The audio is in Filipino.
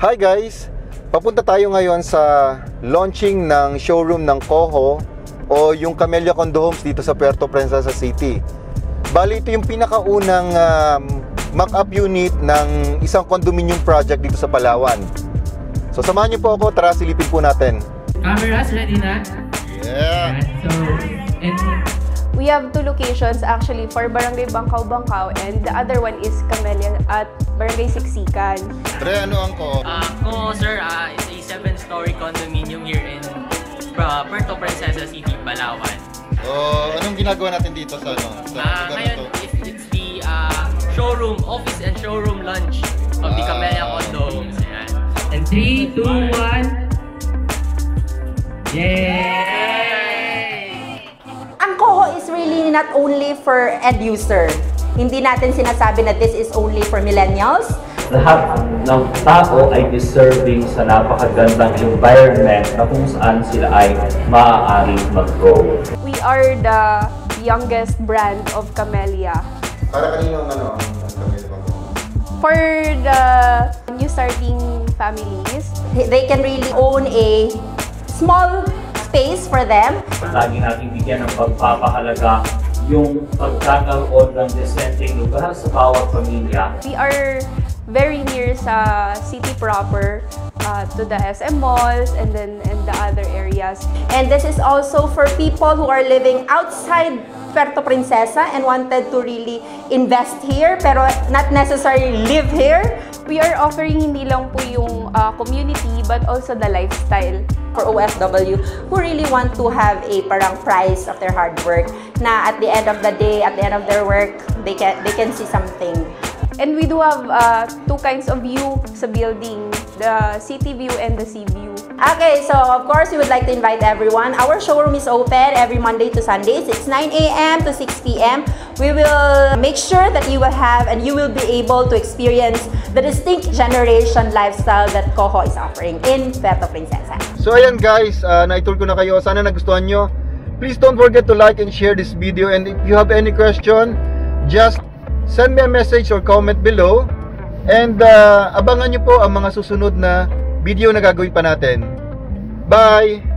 Hi guys! Papunta tayo ngayon sa launching ng showroom ng Coho o yung Camellia Condo Homes dito sa Puerto Princesa City. Bali, ito yung pinakaunang mock-up unit ng isang condominium project dito sa Palawan. So samahan niyo po ako, tara silipin po natin. Cameras ready na? Yeah! We have two locations actually for Barangay Bangkaw-Bangkaw and the other one is Camellia at Barangay Siksikan. Pre, ano ang Coho? Coho, sir, is a 7-story condominium here in Puerto Princesa City, Palawan. Anong ginagawa natin dito sa lugar na Ngayon, to? it's the showroom, office and showroom launch of the Camellia Condo Homes. Ayan. And 3, 2, 1. Yay! Ang Coho is really not only for end user. Hindi natin sinasabi na this is only for millennials. Lahat ng tao ay deserving sa napakagandang environment na kung saan sila ay maaaring mag-grow. We are the youngest brand of Camellia. Para kaninong ano? For the new starting families, They can really own a small space for them. Lagi natin bigyan ng pagpapahalaga yung pagkakaroon ng dissenting lugar sa bawat pamilya. we are very near sa city proper, to the SM malls and the other areas. And this is also for people who are living outside Puerto Princesa and wanted to really invest here pero not necessarily live here. We are offering hindi lang po yung community but also the lifestyle. For OFW who really want to have a parang price of their hard work na at the end of the day, at the end of their work, they can see something. And we do have two kinds of view sa building, the city view and the sea view. Okay, so of course we would like to invite everyone. Our showroom is open every Monday to Sundays. It's 9 a.m. to 6 p.m. We will make sure that you will have and you will be able to experience the distinct generation lifestyle that Coho is offering in Puerto Princesa. So ayan guys, na-tour ko na kayo. Sana nagustuhan nyo. Please don't forget to like and share this video. And if you have any question, just send me a message or comment below. And abangan nyo po ang mga susunod na video na gagawin pa natin. Bye!